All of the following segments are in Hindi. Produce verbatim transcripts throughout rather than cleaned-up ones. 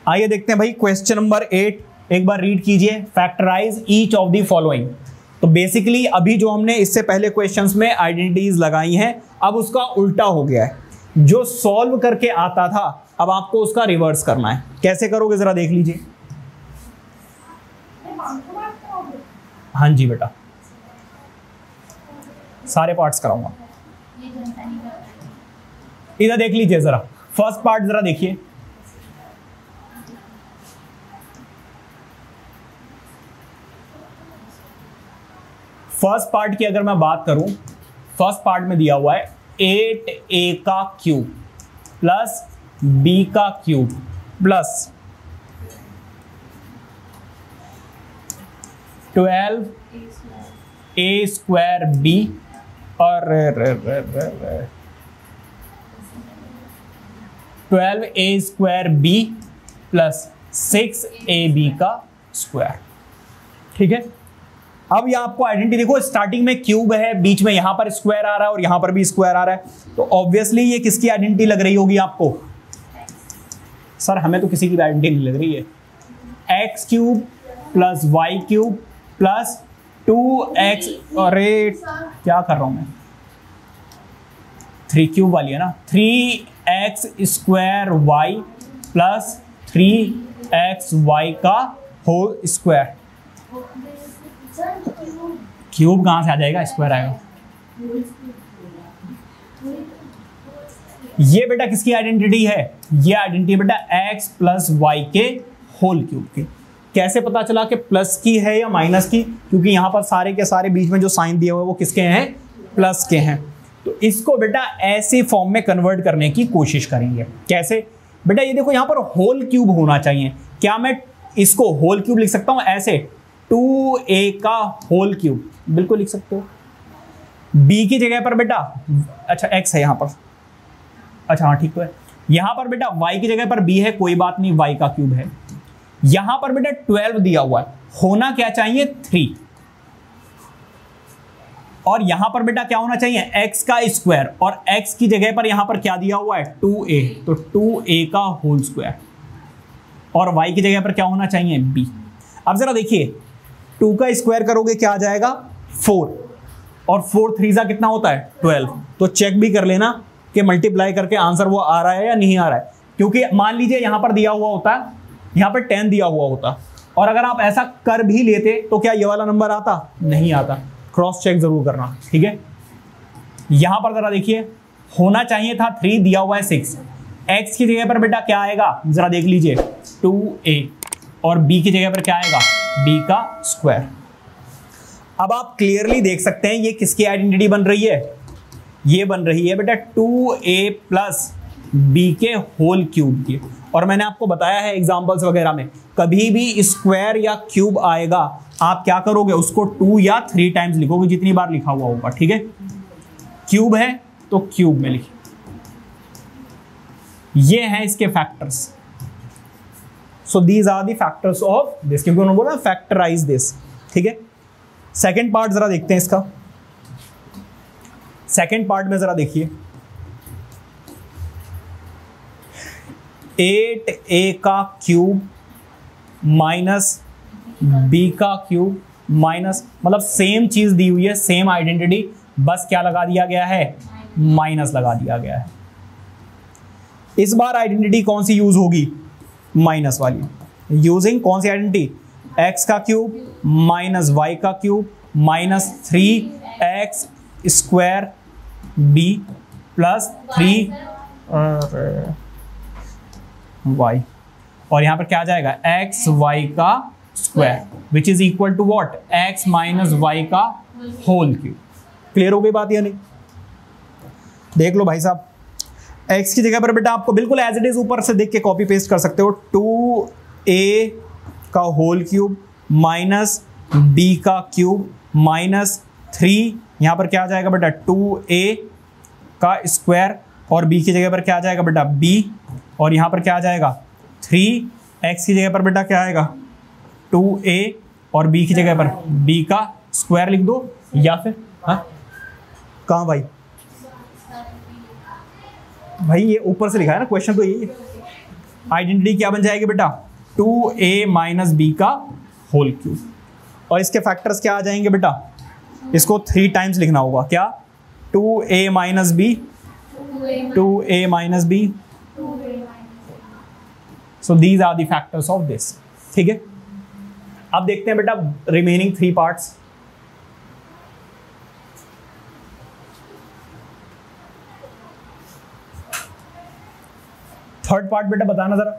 आइए देखते हैं भाई क्वेश्चन नंबर एट, एक बार रीड कीजिए। Factorise each of the following. तो बेसिकली अभी जो हमने इससे पहले क्वेश्चंस में आइडेंटिटीज लगाई हैं, अब उसका उल्टा हो गया है। जो सॉल्व करके आता था अब आपको उसका रिवर्स करना है। कैसे करोगे जरा देख लीजिए। हाँ जी बेटा, सारे पार्ट्स कराऊंगा। इधर देख लीजिए जरा, फर्स्ट पार्ट जरा देखिए। फर्स्ट पार्ट की अगर मैं बात करूं, फर्स्ट पार्ट में दिया हुआ है एट ए का क्यूब प्लस बी का cube plus twelve A square B और twelve A square B plus six A B का स्क्वायर। ठीक है, अब ये आपको आइडेंटिटी देखो, स्टार्टिंग में क्यूब है, बीच में यहां पर स्क्वायर आ रहा है और यहां पर भी स्क्वायर आ रहा है, तो ऑब्वियसली ये किसकी आइडेंटिटी लग रही होगी आपको? सर हमें तो किसी की आइडेंटिटी नहीं लग रही है। X cube plus Y cube plus two X, अरे क्या कर रहा हूं मैं, थ्री क्यूब वाली है ना, three x square Y plus three x Y का होल स्क्वायर। क्यूब कहां से आ जाएगा, स्क्वायर आएगा। ये बेटा किसकी आइडेंटिटी है? ये आइडेंटिटी बेटा एक्स प्लस वाई के होल क्यूब की। कैसे पता चला कि प्लस की है या माइनस की? क्योंकि यहां पर सारे के सारे बीच में जो साइन दिए हुए वो किसके हैं? प्लस के हैं। तो इसको बेटा ऐसे फॉर्म में कन्वर्ट करने की कोशिश करेंगे। कैसे बेटा? ये देखो यहां पर होल क्यूब होना चाहिए। क्या मैं इसको होल क्यूब लिख सकता हूं ऐसे? टू ए का होल क्यूब बिल्कुल लिख सकते हो। बी की जगह पर बेटा, अच्छा एक्स है यहां पर, अच्छा हाँ ठीक तो है। यहां पर बेटा वाई की जगह पर बी है, कोई बात नहीं, वाई का क्यूब है। यहां पर बेटा ट्वेल्व दिया हुआ है, होना क्या चाहिए? थ्री। और यहां पर बेटा क्या होना चाहिए? एक्स का स्क्वायर, और एक्स की जगह पर यहां पर क्या दिया हुआ है? टू ए, तो टू ए का होल स्क्वायर। और वाई की जगह पर क्या होना चाहिए? बी। अब जरा देखिए, टू का स्क्वायर करोगे क्या आ जाएगा? फोर, और फोर थ्री सा कितना होता है? ट्वेल्व। तो चेक भी कर लेना कि मल्टीप्लाई करके आंसर वो आ रहा है या नहीं आ रहा है। क्योंकि मान लीजिए यहां पर दिया हुआ होता, यहां पर टेन दिया हुआ होता, और अगर आप ऐसा कर भी लेते तो क्या ये वाला नंबर आता? नहीं आता। क्रॉस चेक जरूर करना, ठीक है। यहां पर जरा देखिए, होना चाहिए था थ्री, दिया हुआ है सिक्स। एक्स की जगह पर बेटा क्या आएगा? जरा देख लीजिए, टू ए, और बी की जगह पर क्या आएगा? बी का स्क्वायर। अब आप क्लियरली देख सकते हैं ये किसकी आइडेंटिटी बन रही है? ये बन रही है बेटा टू ए प्लस बी के होल क्यूब की। और मैंने आपको बताया है एग्जांपल्स वगैरह में, कभी भी स्क्वायर या क्यूब आएगा आप क्या करोगे? उसको टू या थ्री टाइम्स लिखोगे, जितनी बार लिखा हुआ होगा, ठीक है। क्यूब है तो क्यूब में लिखिए। ये हैं इसके factors. So these are the factors of this, क्योंकि उन्होंने बोला फैक्टराइज दिस, ठीक है। सेकेंड पार्ट जरा देखते हैं इसका। सेकेंड पार्ट में जरा देखिए, एट ए का क्यूब माइनस बी का क्यूब माइनस, मतलब सेम चीज दी हुई है, सेम आइडेंटिटी, बस क्या लगा दिया गया है? माइनस लगा दिया गया है। इस बार आइडेंटिटी कौन सी यूज होगी? माइनस वाली। यूजिंग कौन सी आइडेंटिटी? एक्स का क्यूब माइनस वाई का cube minus three x square B plus three Y, और यहां पर क्या आ जाएगा? एक्स वाई का square, which is equal to what? X minus Y का होल क्यूब। क्लियर हो गई बात या नहीं? देख लो भाई साहब, x की जगह पर बेटा आपको बिल्कुल एज इट इज ऊपर से देख के कॉपी पेस्ट कर सकते हो। टू ए का होल क्यूब माइनस बी का क्यूब माइनस थ्री, यहां पर क्या आ जाएगा बेटा? टू ए का स्क्वायर, और b की जगह पर क्या आ जाएगा बेटा? b, और यहां पर क्या आ जाएगा? थ्री। x की जगह पर बेटा क्या आएगा? टू ए, और b की जगह पर b का स्क्वायर लिख दो, या फिर हाँ कहाँ भाई? भाई ये ऊपर से लिखा है ना, क्वेश्चन तो यही है। आइडेंटिटी क्या बन जाएगी बेटा, टू ए माइनस बी का होल क्यूब, और इसके फैक्टर्स क्या आ जाएंगे बेटा, इसको थ्री टाइम्स लिखना होगा, क्या, two a minus b, two a minus b, so these are the factors of this. ठीक है, अब देखते हैं बेटा remaining three parts. Third part बेटा बताना जरा,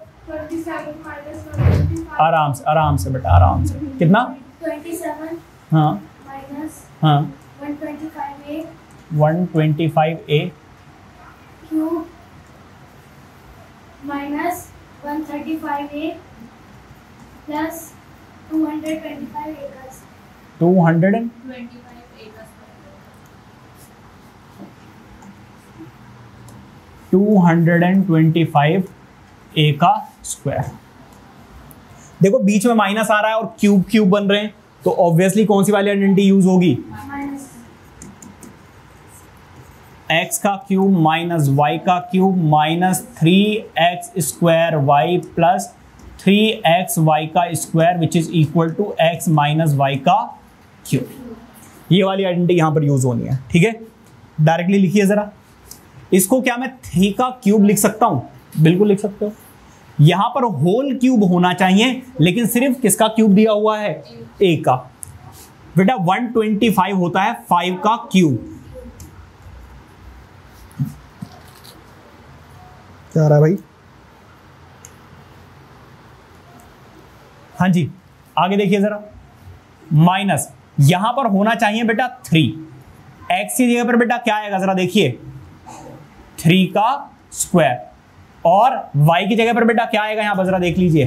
आराम से आराम से बेटा आराम से, कितना, twenty-seven हाँ minus हाँ one twenty-five a one twenty five a cube minus one thirty-five a plus two hundred twenty-five a का two hundred and twenty-five a का two hundred and twenty five a का स्क्वायर। देखो बीच में माइनस आ रहा है और क्यूब क्यूब बन रहे हैं, तो ऑब्वियसली कौन सी वाली आइडेंटिटी यूज होगी, minus x का क्यूब माइनस वाई का cube minus three x square Y plus three x Y का square which is equal to x minus Y का क्यूब। ये वाली आइडेंटिटी यहां पर यूज होनी है। ठीक है, डायरेक्टली लिखिए जरा, इसको क्या मैं थ्री का क्यूब लिख सकता हूं, बिल्कुल लिख सकते हो। यहां पर होल क्यूब होना चाहिए, लेकिन सिर्फ किसका क्यूब दिया हुआ है, ए का। बेटा वन ट्वेंटी फाइव होता है फाइव का क्यूब, क्या आ रहा है भाई, हाँ जी आगे देखिए जरा, माइनस यहां पर होना चाहिए बेटा थ्री, एक्स की जगह पर बेटा क्या आएगा जरा देखिए, थ्री का स्क्वायर, और y की जगह पर बेटा क्या आएगा यहां पर जरा देख लीजिए,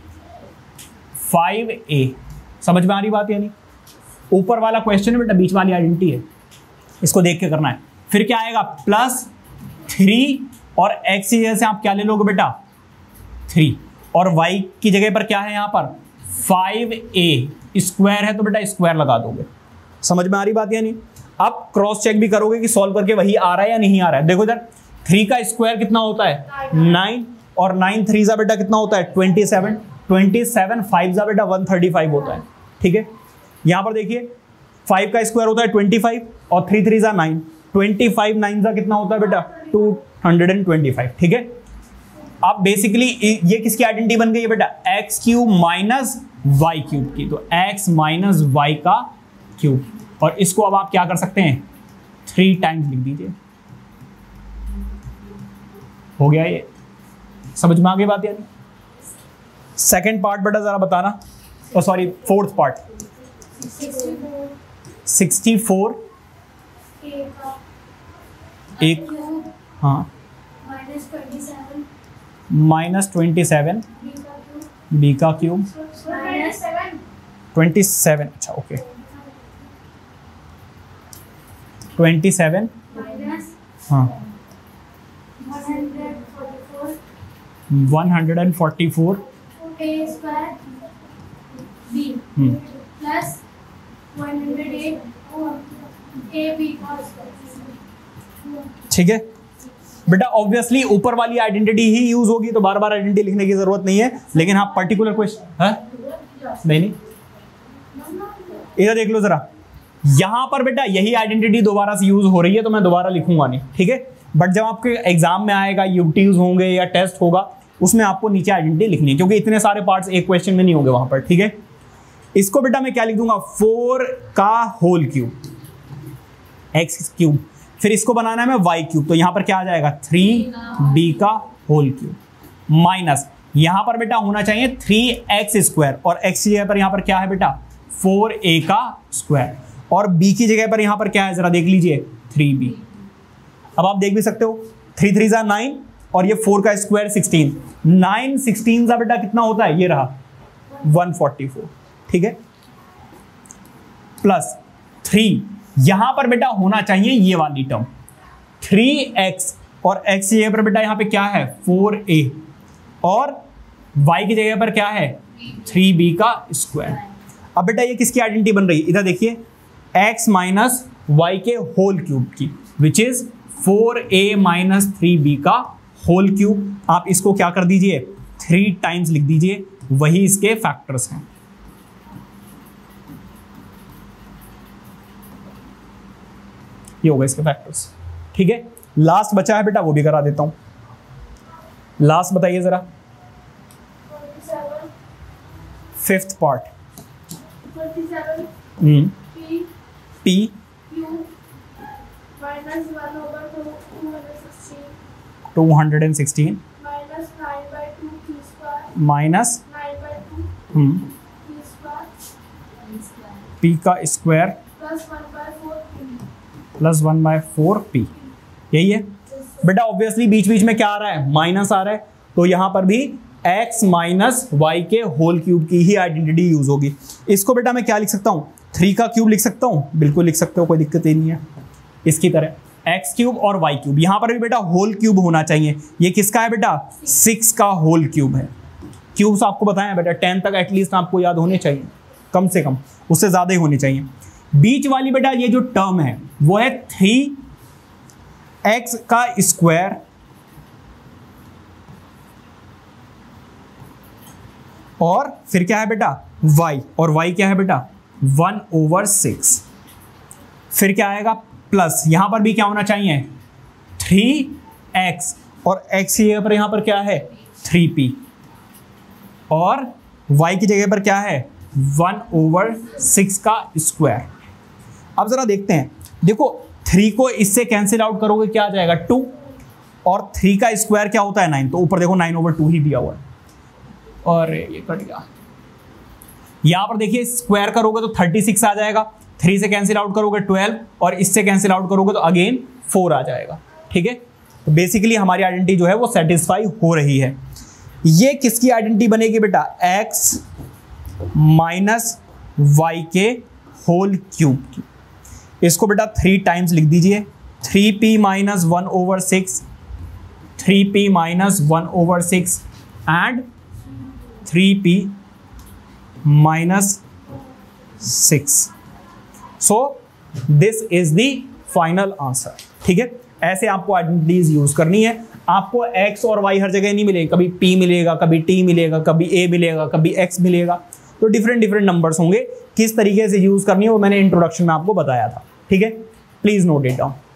फाइव ए। समझ में आ रही बात, यानी ऊपर वाला क्वेश्चन है बेटा, बीच वाली आइडेंटिटी है, इसको देख के करना है। फिर क्या आएगा, प्लस थ्री, और x की जगह से आप क्या ले लोगे बेटा, थ्री, और y की जगह पर क्या है यहां पर, फाइव ए, स्क्वायर है तो बेटा स्क्वायर लगा दोगे। समझ में आ रही बात, यानी अब क्रॉस चेक भी करोगे कि सॉल्व करके वही आ रहा है या नहीं आ रहा है। देखो इधर थ्री का स्क्वायर कितना होता है, नाइन, और नाइन थ्री जा बेटा कितना होता है, twenty seven, twenty seven five जा बेटा वन थर्टी फाइव होता है। ठीक है, यहां पर देखिए फाइव का स्क्वायर होता है ट्वेंटी फाइव, और थ्री थ्री जा नाइन, ट्वेंटी फाइव नाइन जा कितना होता है बेटा, टू हंड्रेड ट्वेंटी फाइव। ठीक है, अब बेसिकली ये किसकी आइडेंटिटी बन गई है बेटा, x cube minus y cube की, तो एक्स माइनस वाई का क्यूब, और इसको अब आप क्या कर सकते हैं, थ्री टाइम्स लिख दीजिए, हो गया ये। समझ में आ गई बात, यानी सेकंड पार्ट बेटा जरा बताना, और sorry fourth part, sixty four एक, हाँ minus twenty-seven minus twenty seven b का cube, minus seven twenty seven, अच्छा ओके, ट्वेंटी सेवन, minus हाँ one hundred forty-four one hundred forty four a square b hmm plus one hundred eight a b का square। ठीक है बेटा, ऑब्वियसली ऊपर वाली आइडेंटिटी ही यूज होगी, तो बार बार आइडेंटिटी लिखने की जरूरत नहीं है, लेकिन हाँ पर्टिकुलर क्वेश्चन है नहीं नहीं, इधर देख लो जरा, यहां पर बेटा यही आइडेंटिटी दोबारा से यूज हो रही है, तो मैं दोबारा लिखूंगा नहीं। ठीक है, बट जब आपके एग्जाम में आएगा, यूटीज होंगे या टेस्ट होगा, उसमें आपको नीचे आइडेंटिटी लिखनी है, क्योंकि इतने सारे पार्ट्स एक क्वेश्चन में नहीं होंगे वहां पर। ठीक है, इसको बेटा मैं क्या लिख दूंगा, फोर का होल क्यूब, एक्स क्यूब, फिर इसको बनाना है मैं वाई क्यूब, तो यहां पर क्या आ जाएगा, थ्री बी का होल क्यूब, माइनस यहां पर बेटा होना चाहिए थ्री एक्स स्क्वायर, और एक्स की जगह पर यहां पर क्या है बेटा, फोर ए का स्क्वायर, और बी की जगह पर यहां पर क्या है जरा देख लीजिए, थ्री बी। अब आप देख भी सकते हो, थ्री थ्री जा नाइन, और ये फोर का स्क्वायर सिक्सटीन, नाइन सिक्सटीन जा बेटा कितना होता है, ये रहा वन फोर्टी फोर। ठीक है, प्लस थ्री, यहां पर बेटा होना चाहिए ये वाली टर्म थ्री एक्स, और x की जगह पर बेटा यहां पे क्या है, फोर ए, और y की जगह पर क्या है, थ्री बी का स्क्वायर। अब बेटा ये किसकी आइडेंटिटी बन रही है, इधर देखिए, x माइनस वाई के होल क्यूब की, which is four a minus three b का होल क्यूब। आप इसको क्या कर दीजिए, थ्री टाइम्स लिख दीजिए, वही इसके फैक्टर्स हैं। ये होगा इसके फैक्टर्स। ठीक है, लास्ट बचा है बेटा, वो भी करा देता हूं। लास्ट बताइए जरा, fifth part. Hmm p two hundred and sixteen minus p का square plus one by four p. यही है बेटा। ऑब्वियसली बीच बीच में क्या आ रहा है, माइनस आ रहा है, तो यहां पर भी x माइनस वाई के होल क्यूब की ही आइडेंटिटी यूज होगी। इसको बेटा मैं क्या लिख सकता हूं, थ्री का क्यूब लिख सकता हूं, बिल्कुल लिख सकते हो, कोई दिक्कत ही नहीं है। इसकी तरह एक्स क्यूब और वाई क्यूब, यहां पर भी बेटा होल क्यूब होना चाहिए। ये किसका है बेटा, सिक्स का होल क्यूब है। क्यूब्स आपको बताया बेटा टेन तक एटलीस्ट आपको याद होने चाहिए, कम से कम, उससे ज्यादा ही होने चाहिए। बीच वाली बेटा ये जो टर्म है वो है थ्री एक्स का स्क्वायर और फिर क्या है बेटा y, और y क्या है बेटा वन ओवर सिक्स। फिर क्या आएगा प्लस, यहां पर भी क्या होना चाहिए थ्री एक्स, और x की जगह पर यहां पर क्या है थ्री पी, और y की जगह पर क्या है वन ओवर सिक्स का स्क्वायर। अब जरा देखते हैं, देखो थ्री को इससे कैंसिल आउट करोगे क्या आ जाएगा टू, और थ्री का स्क्वायर क्या होता है नाइन, तो ऊपर देखो नाइन ओवर टू ही दिया हुआ है, और ये कट गया। यहां पर देखिए स्क्वायर करोगे तो थर्टी सिक्स आ जाएगा, थ्री से कैंसिल आउट करोगे ट्वेल्व, और इससे कैंसिल आउट करोगे तो अगेन फोर आ जाएगा। ठीक है, तो बेसिकली हमारी आइडेंटिटी जो है वो सेटिस्फाई हो रही है। ये किसकी आइडेंटिटी बनेगी बेटा, एक्स माइनस वाई के होल क्यूब की। इसको बेटा थ्री टाइम्स लिख दीजिए, three p minus one over six, three p minus one over six and three p minus six. So this is the final answer. ठीक है, ऐसे आपको आइडेंटिटीज यूज करनी है। आपको x और y हर जगह नहीं मिलेगी, कभी p मिलेगा, कभी t मिलेगा, कभी a मिलेगा, कभी x मिलेगा, तो डिफरेंट डिफरेंट नंबर्स होंगे। किस तरीके से यूज करनी है वो मैंने इंट्रोडक्शन में आपको बताया था। ठीक है, प्लीज नोट इट डाउन।